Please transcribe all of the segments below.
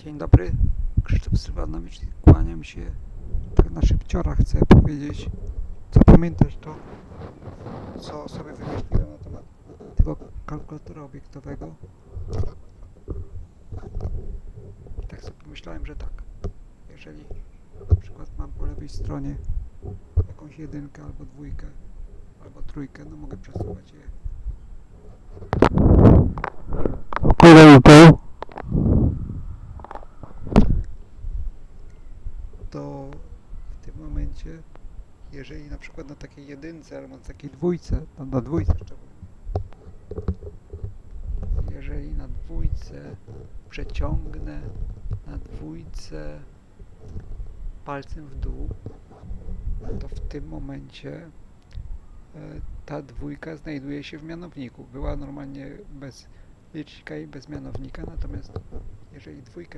Dzień dobry, Krzysztof Sylwanowicz, kłaniam się. Tak na szybciora chcę powiedzieć, co pamiętasz to, co sobie wymyśliłem na temat tego kalkulatora obiektowego. I tak sobie pomyślałem, że tak, jeżeli na przykład mam po lewej stronie jakąś jedynkę albo dwójkę, albo trójkę, no mogę przesuwać je kolejką, to w tym momencie, jeżeli na przykład na takiej jedynce albo na takiej dwójce, no na dwójce szczególnie, jeżeli na dwójce przeciągnę na dwójce palcem w dół, to w tym momencie ta dwójka znajduje się w mianowniku. Była normalnie bez licznika i bez mianownika, natomiast jeżeli dwójkę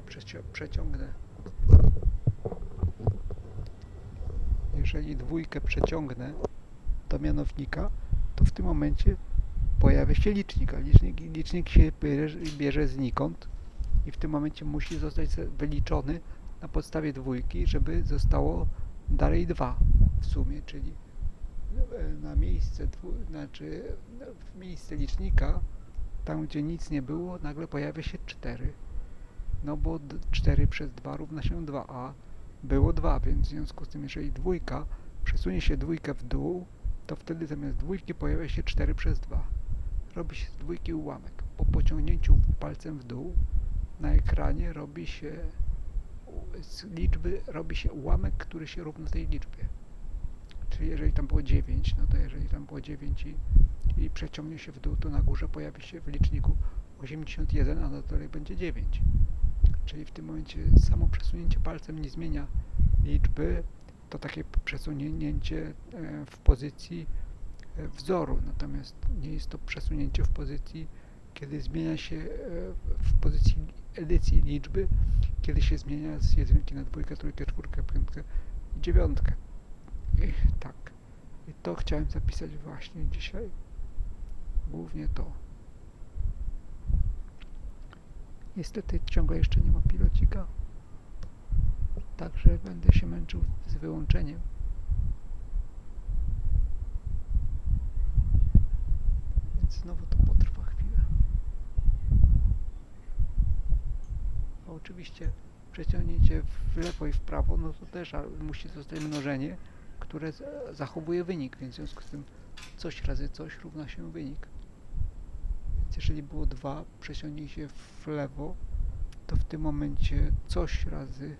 przeciągnę do mianownika, to w tym momencie pojawia się licznik, a licznik się bierze znikąd i w tym momencie musi zostać wyliczony na podstawie dwójki, żeby zostało dalej 2 w sumie, czyli na miejsce, w miejsce licznika, tam gdzie nic nie było, nagle pojawia się 4. No bo 4 przez 2 równa się 2, a było 2, więc w związku z tym, jeżeli dwójka przesunie się dwójkę w dół, to wtedy zamiast dwójki pojawia się 4 przez 2. Robi się z dwójki ułamek. Po pociągnięciu palcem w dół na ekranie robi się z liczby ułamek, który się równa tej liczbie. Czyli jeżeli tam było 9, no to jeżeli tam było 9 i przeciągnie się w dół, to na górze pojawi się w liczniku 81, a na dole będzie 9. Czyli w tym momencie samo przesunięcie palcem nie zmienia liczby, to takie przesunięcie w pozycji wzoru, natomiast nie jest to przesunięcie w pozycji, kiedy zmienia się w pozycji edycji liczby, kiedy się zmienia z jedynki na dwójkę, trójkę, czwórkę, piątkę i dziewiątkę. Tak. I to chciałem zapisać właśnie dzisiaj. Głównie to. Niestety ciągle jeszcze nie ma pilocika. Także będę się męczył z wyłączeniem. Więc znowu to potrwa chwilę. A oczywiście przeciągnięcie w lewo i w prawo, no to też musi zostać mnożenie, które zachowuje wynik, więc w związku z tym coś razy coś równa się wynik. Więc jeżeli było 2, przeciągnij się w lewo, to w tym momencie coś razy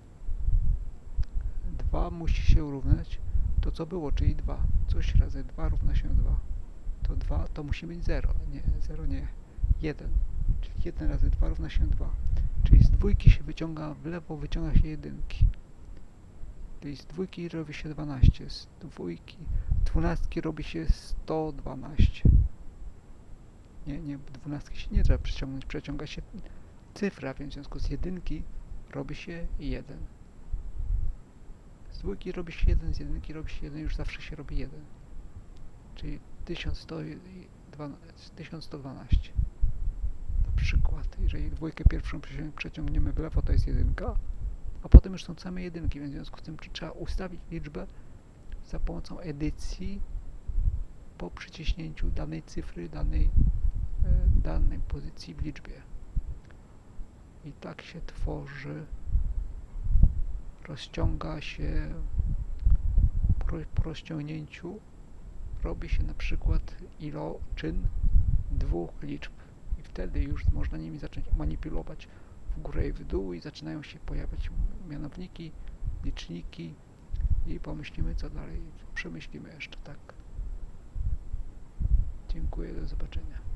2 musi się równać to, co było, czyli 2. Coś razy 2 równa się 2. To 2 to musi być 0. Nie, 0 nie. 1. Czyli 1 razy 2 równa się 2. Czyli z dwójki się wyciąga w lewo, wyciąga się jedynki. Czyli z dwójki robi się 12. Z dwunastki robi się 112. Nie, 12 się nie trzeba przeciągnąć. Przeciąga się cyfra, więc w związku z jedynki robi się 1. Z dwójki robi się 1, z jedynki robi się 1, już zawsze się robi 1. Czyli 1112. Na przykład, jeżeli dwójkę pierwszą przeciągniemy w lewo, to jest jedynka, a potem już są same jedynki, więc w związku z tym trzeba ustawić liczbę za pomocą edycji po przyciśnięciu danej cyfry, danej pozycji w liczbie. I tak się tworzy, rozciąga się, po rozciągnięciu robi się na przykład iloczyn 2 liczb i wtedy już można nimi zacząć manipulować w górę i w dół i zaczynają się pojawiać mianowniki, liczniki i pomyślimy, co dalej, przemyślimy jeszcze, tak. Dziękuję, do zobaczenia.